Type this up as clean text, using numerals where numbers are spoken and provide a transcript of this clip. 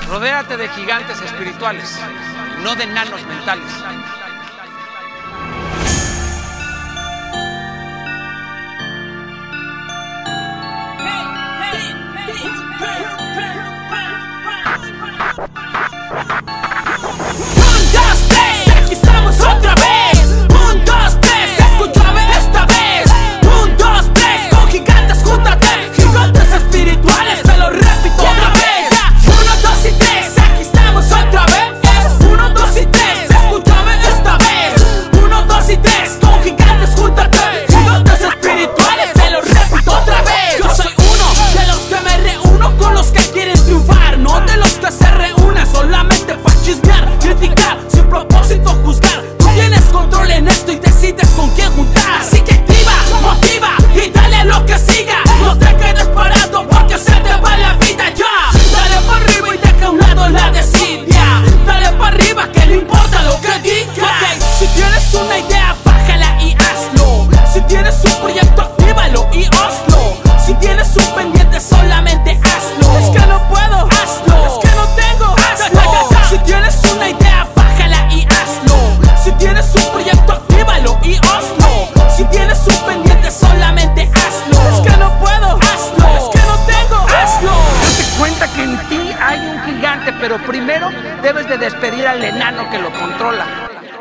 Rodéate de gigantes espirituales, no de enanos mentales. Aquí estamos otra vez. 1, 2, 3, escúchame esta vez. 1, 2, 3, con gigantes júntate. Gigantes espirituales, te lo repito otra vez. 1, 2 y 3, aquí estamos otra vez. 1, 2 y 3, escúchame esta vez. 1, 2 y 3, con gigantes júntate. Gigantes espirituales, te lo repito otra vez. Yo soy uno de los que me reúno con los que quieren triunfar, no de los que se reúnen solamente para chismear, criticar, sin propósito juzgar. Tú tienes control en esto y decides con quién juntar. Así que activa, motiva y dale a lo que siga. No te quedes parado porque se te va la vida ya. Dale para arriba y deja a un lado la desidia. Dale para arriba que no importa lo que digas. Okay, si tienes una idea, bájala y hazlo. Si tienes un proyecto, actívalo y hazlo. Si tienes un pendiente, solamente hazlo. Es que no puedo, hazlo. Es que no tengo, hazlo. Si tienes una idea, bájala y hazlo. Si tienes un proyecto, actívalo y hazlo. Si tienes un pendiente, solamente hazlo. Es que no puedo, hazlo. Es que no tengo, hazlo. Date cuenta que en ti hay un gigante, pero primero debes de despedir al enano que lo controla.